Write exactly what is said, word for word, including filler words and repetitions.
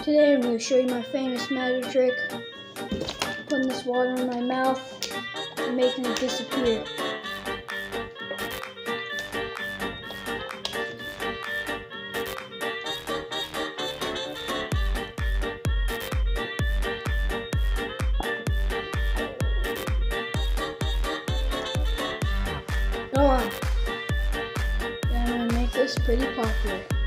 Today I'm going to show you my famous magic trick, putting this water in my mouth and making it disappear. Go on. And I'm going to make this pretty popular.